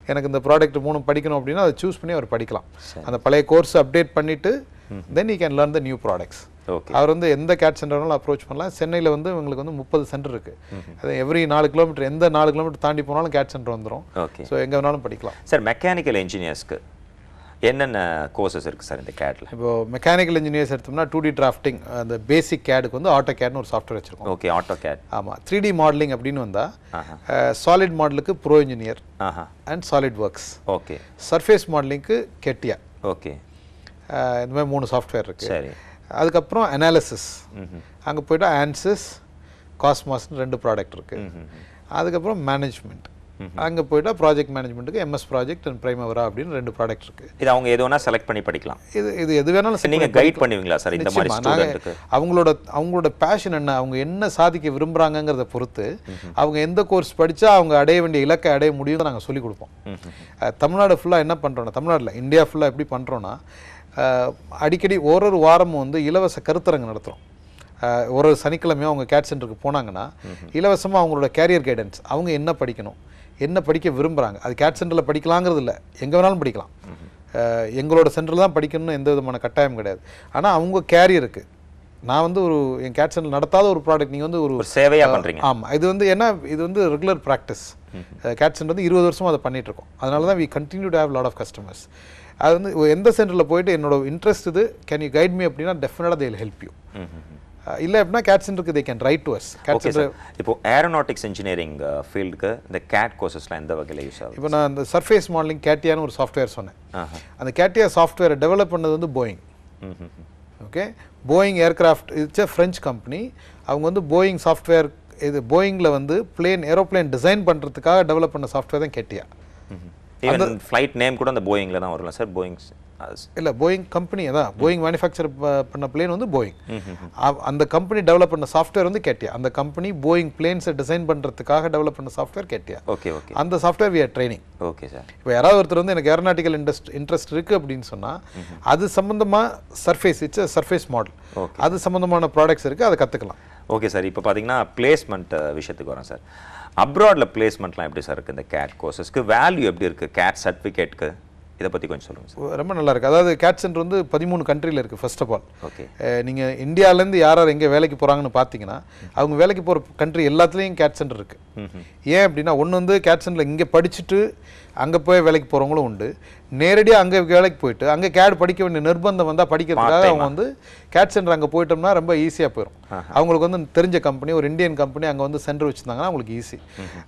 எனக்கு இந்த ப்ராடக்ட் 3 படிக்கணும் அப்படின்னா அதை சூஸ் பண்ணி அவர் படிக்கலாம். அந்த பழைய கோர்ஸ் அப்டேட் பண்ணிவிட்டு then you can learn the new products. அவர் வந்து எந்த கேட் சென்டர்னாலும் அப்ரோச் பண்ணலாம். சென்னையில் வந்து உங்களுக்கு வந்து 30 சென்டர் இருக்குது. அது எவ்ரி 4 கிலோமீட்டர், எந்த 4 கிலோமீட்டர் தாண்டி போனாலும் கேட் சென்டர் வந்துடும். ஸோ எங்கே வேணாலும் படிக்கலாம். சார் மெக்கானிக்கல் இன்ஜினியர்ஸ்க்கு என்னென்ன கோர்சஸ் இருக்குது சார் இந்த கேட்டில்? இப்போது மெக்கானிக்கல் இன்ஜினியர்ஸ் எடுத்தோம்னா 2D டிராஃப்டிங், அந்த பேசிக் கேடுக்கு வந்து ஆட்டோ கேட்னு ஒரு சாஃப்ட்வேர் வச்சுருக்கோம். Okay, AutoCAD. ஆமாம். 3D மாடலிங் அப்படின்னு வந்தால் சாலிட் மாடலுக்கு Pro Engineer and SolidWorks. Okay. Surface மாடலிங்க்கு கெட்டியா. ஓகே. இந்த மாதிரி 3 சாஃப்ட்வேர் இருக்குது. சரி. அதுக்கப்புறம் அனாலிசிஸ், அங்கே போய்ட்டு ஆன்சிஸ், காஸ்மாஸ்னு 2 ப்ராடக்ட் இருக்குது. அதுக்கப்புறம் மேனேஜ்மெண்ட், அங்கே போய்ட்டா ப்ராஜெக்ட் மேனேஜ்மெண்ட்டுக்கு எம்எஸ் ப்ராஜெக்ட் அண்ட் பிரைமவரா அப்படின்னு 2 ப்ராடக்ட் இருக்குது. இது அவங்க எது வேணால் செலக்ட் பண்ணி படிக்கலாம். இது எது வேணாலும் நீங்கள் கைட் பண்ணுவீங்களா சார் இந்த மாதிரி ஸ்டூடெண்ட்டுக்கு? அவங்களோட பேஷன் என்ன, அவங்க என்ன சாதிக்க விரும்புகிறாங்கிறத பொறுத்து அவங்க எந்த கோர்ஸ் படித்தா அவங்க அடைய வேண்டிய இலக்கை அடைய முடியும் நாங்கள் சொல்லிக் கொடுப்போம். தமிழ்நாடு ஃபுல்லாக என்ன பண்ணுறோன்னா, தமிழ்நாட்டில் இந்தியா ஃபுல்லாக எப்படி பண்ணுறோன்னா, அடிக்கடி ஒரு வாரமும் வந்து இலவச கருத்தரங்கு நடத்துகிறோம். ஒரு சனிக்கிழமையும் அவங்க கேட் சென்டருக்கு போனாங்கன்னா இலவசமாக அவங்களோட கேரியர் கைடன்ஸ், அவங்க என்ன படிக்கணும், என்ன படிக்க விரும்புகிறாங்க, அது கேட் சென்டரில் படிக்கலாங்கிறது இல்லை, எங்கே வேணாலும் படிக்கலாம். எங்களோட சென்டரில் தான் படிக்கணும்னு எந்த விதமான கட்டாயம் கிடையாது. ஆனால் அவங்க கேரியருக்கு நான் வந்து என் கேட் சென்டர் நடத்தாத ஒரு ப்ராடக்ட் நீங்கள் வந்து ஒரு சேவையாக பண்ணுறீங்க. ஆமாம். இது வந்து ஏன்னா இது வந்து ரெகுலர் ப்ராக்டிஸ். கேட் சென்டர் வந்து 20 வருஷமாக அதை பண்ணிகிட்ருக்கோம். அதனால தான் we continue to have lot of customers. அது வந்து எந்த சென்டரில் போயிட்டு என்னோட இன்ட்ரெஸ்ட் இது, கேன் யூ கைட் மீ அப்படின்னா டெஃபினட்டாக தே வில் ஹெல்ப் யூ. இல்லை அப்படின்னா கேட் சென்டருக்கு they can write to us. CAD center இப்போ ஏரோநாட்டிக்ஸ் இன்ஜினியரிங் ஃபீல்டுக்கு இந்த கேட் கோர்சஸ்லாம் எந்த வகையில் யூஸ் ஆகும்? இப்போ நான் அந்த சர்ஃபேஸ் மாடலிங் கேட்டியான்னு ஒரு சாஃப்ட்வேர் சொன்னேன். அந்த கேட்டியா சாஃப்ட்வேரை டெவலப் பண்ணது வந்து Boeing. Okay, Boeing aircraft, it's a French company. அவங்க வந்து போயிங் சாஃப்ட்வேர், இது போயிங்கில் வந்து ஏரோப்ளேன் டிசைன் பண்ணுறதுக்காக டெவலப் பண்ண சாஃப்ட்வேர் தான் கேட்டியா. அந்த ஃப்ளைட் நேம் கூட அந்த போயிங்கில் தான் வரலாம் சார். போயிங் இல்லை, போயிங் கம்பெனி தான். போயிங் மேனுஃபேக்சர் பண்ண பிளேன் வந்து போயிங். அந்த கம்பெனி டெவலப் பண்ண சாஃப்ட்வேர் வந்து கேட்டியா. அந்த கம்பெனி போயிங் பிளேன்ஸை டிசைன் பண்ணுறதுக்காக டெவலப் பண்ண சாஃப்ட்வேர் கேட்டியா. Okay okay. அந்த software we are training. Okay sir. இப்போ யாராவது ஒருத்தர் வந்து எனக்கு ஏரோநாட்டிக்கல் இன்ட்ரெஸ்ட் இருக்குது அப்படின்னு சொன்னால் அது சம்மந்தமாக சர்ஃபேஸ், இட்ஸ் சர்ஃபேஸ் மாடல், அது சம்மந்தமான ப்ராடக்ட்ஸ் இருக்குது, அதை கற்றுக்கலாம். Okay sir. இப்போ பார்த்தீங்கன்னா பிளேஸ்மெண்ட் விஷயத்துக்கு வரோம் சார். அப்ராடில் பிளேஸ்மெண்ட்லாம் எப்படி சார் இருக்குது இந்த கேட் கோர்சஸ்க்கு? வேல்யூ எப்படி இருக்குது கேட் சர்டிஃபிகேட்க்கு? இதை பற்றி கொஞ்சம் சொல்லுங்கள் சார். ரொம்ப நல்லா இருக்குது. அதாவது கேட் சென்டர் வந்து 13 கண்ட்ரியில் இருக்குது. ஃபர்ஸ்ட் ஆஃப் ஆல், ஓகே, நீங்கள் இந்தியாவிலேருந்து யார் எங்கே வேலைக்கு போகிறாங்கன்னு பார்த்தீங்கன்னா அவங்க வேலைக்கு போகிற கண்ட்ரி எல்லாத்துலேயும் கேட் சென்டர் இருக்குது. ஏன் அப்படின்னா, ஒன்று வந்து கேட் சென்டரில் இங்கே படிச்சுட்டு அங்கே போய் வேலைக்கு போகிறவங்களும் உண்டு. நேரடியாக அங்கே வேலைக்கு போயிட்டு அங்கே கேட் படிக்க வேண்டிய நிர்பந்தம் வந்தால் படிக்கிறதுக்காக அவங்க வந்து கேட் சென்டர் அங்கே போயிட்டோம்னா ரொம்ப ஈஸியாக போயிடும். அவங்களுக்கு வந்து தெரிஞ்ச கம்பெனி, ஒரு இந்தியன் கம்பெனி அங்கே வந்து சென்டர் வச்சுருந்தாங்கன்னா அவங்களுக்கு easy.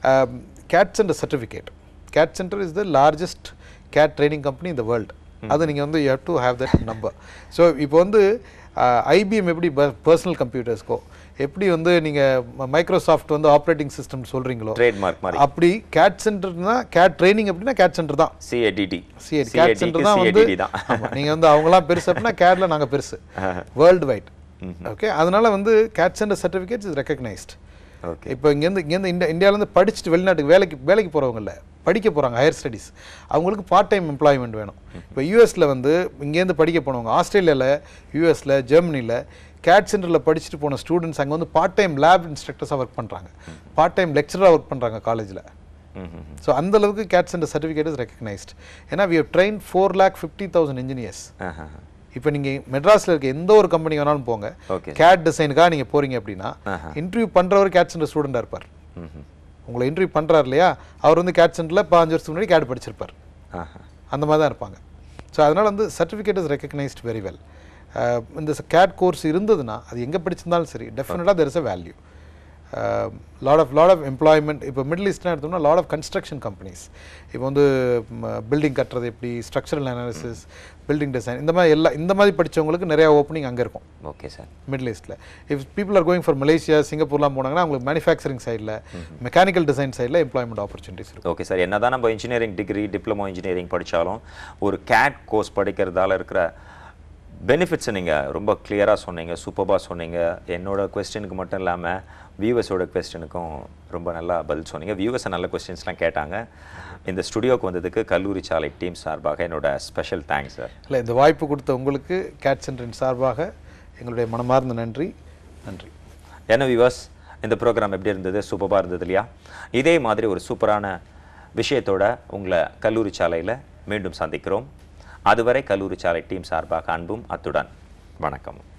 CAD center certificate, CAD center is the largest CAD training company in the world. அது நீங்கள் வந்து you have to have that number. So இப்போ வந்து ஐபிஎம் எப்படி பர்சனல் கம்ப்யூட்டர்ஸ்க்கோ, எப்படி வந்து நீங்கள் மைக்ரோசாஃப்ட் வந்து ஆப்ரேட்டிங் சிஸ்டம் சொல்கிறீங்களோ, ட்ரேட்மார்க் மாதிரி அப்படி கேட் சென்டர்னா கேட் ட்ரைனிங் அப்படின்னா கேட் சென்டர் தான். சிஏடிடி கேட் சென்டர் தான் வந்து. நீங்கள் வந்து அவங்களாம் பெருசு அப்படின்னா கேட்ல நாங்கள் பெருசு வேர்ல்டு வைட். ஓகே, அதனால வந்து CAD center certificates is recognised. Okay. இப்போ இங்கேருந்து இந்தியாவிலேருந்து படிச்சுட்டு வெளிநாட்டுக்கு வேலைக்கு போகிறவங்கள படிக்க போகிறாங்க, ஹையர் ஸ்டடீஸ், அவங்களுக்கு பார்ட் டைம் எம்ப்ளாய்மெண்ட் வேணும். இப்போ யூஎஸில் வந்து இங்கேருந்து படிக்க போனவங்க, ஆஸ்திரேலியாவில், யூஎஸில், ஜெர்மனியில் கேட் சென்டரில் படிச்சுட்டு போன ஸ்டூடெண்ட்ஸ் அங்கே வந்து பார்ட் டைம் லேப் இன்ஸ்ட்ரக்டர்ஸாக ஒர்க் பண்ணுறாங்க, பார்ட் டைம் லெக்சராக ஒர்க் பண்ணுறாங்க காலேஜில். ஸோ அந்தளவுக்கு CAD center certificate is recognised. ஏன்னா வி ஹவ் ட்ரெயின் 4,50,000 இன்ஜினியர்ஸ். இப்போ நீங்கள் மெட்ராஸில் இருக்க எந்த ஒரு கம்பெனி வேணாலும் போங்க, கேட் டிசைனுக்காக நீங்கள் போகிறீங்க அப்படின்னா இன்டர்வியூ பண்ணுறவர் கேட் சென்டர் ஸ்டூடெண்டாக இருப்பார். உங்களை இன்டர்வியூ பண்ணுறாரு இல்லையா, அவர் வந்து கேட் சென்டரில் 5 வருஷத்துக்கு முன்னாடி கேட் படிச்சிருப்பார். அந்த மாதிரி தான் இருப்பாங்க. ஸோ அதனால் வந்து certificate is recognised very well. இந்த கேட் கோர்ஸ் இருந்ததுன்னா அது எங்கே படிச்சிருந்தாலும் சரி, டெஃபினட்டாக there is a value. Lot of employment. இப்போ மிடில் ஈஸ்ட்லாம் எடுத்தோம்னா லாட் ஆஃப் கன்ஸ்ட்ரக்ஷன் கம்பெனிஸ், இப்போ வந்து பில்டிங் கட்டுறது எப்படி, ஸ்ட்ரக்சரல் அனாலிசிஸ், பில்டிங் டிசைன், இந்த மாதிரி படித்தவங்களுக்கு நிறையா ஓப்பனிங் அங்கே இருக்கும். Okay sir. மிடில் ஈஸ்ட்டில் if people are going for Malaysia, சிங்கப்பூர்லாம் போனாங்கன்னா அவங்களுக்கு மேனுஃபேக்சரிங் சைடில், மெக்கானிக்கல் டிசைன் சைடில் எம்ப்ளாய்மெண்ட் ஆப்பர்ச்சுனிட்டிஸ் இருக்கும். Okay sir. என்ன தான் நம்ம இன்ஜினியரிங் டிகிரி, டிப்ளமோ இன்ஜினியரிங் படித்தாலும் ஒரு கேட் கோர்ஸ் படிக்கிறதால இருக்கிற பெனிஃபிட்ஸை நீங்கள் ரொம்ப கிளியராக சொன்னீங்க, சூப்பராக சொன்னீங்க. என்னோட கொஸ்டினுக்கு மட்டும் இல்லாமல் வியூவர்ஸோட கொஸ்டினுக்கும் ரொம்ப நல்லா பதில் சொன்னீங்க. வியூவர்ஸை நல்ல கொஸ்டின்ஸ்லாம் கேட்டாங்க. இந்த ஸ்டுடியோக்கு வந்ததுக்கு கல்லூரி சாலை டீம் சார்பாக என்னோட ஸ்பெஷல் தேங்க்ஸ் சார். இல்லை, இந்த வாய்ப்பு கொடுத்த உங்களுக்கு கேட் சென்டரின் சார்பாக எங்களுடைய மனமார்ந்த நன்றி. என்ன வியூவர்ஸ், இந்த ப்ரோக்ராம் எப்படி இருந்தது? சூப்பராக இருந்தது இல்லையா? இதே மாதிரி ஒரு சூப்பரான விஷயத்தோட உங்களை கல்லூரி சாலையில் மீண்டும் சந்திக்கிறோம். அதுவரை கல்லூரி சாலை டீம் சார்பாக அன்பும் அத்துடன் வணக்கம்.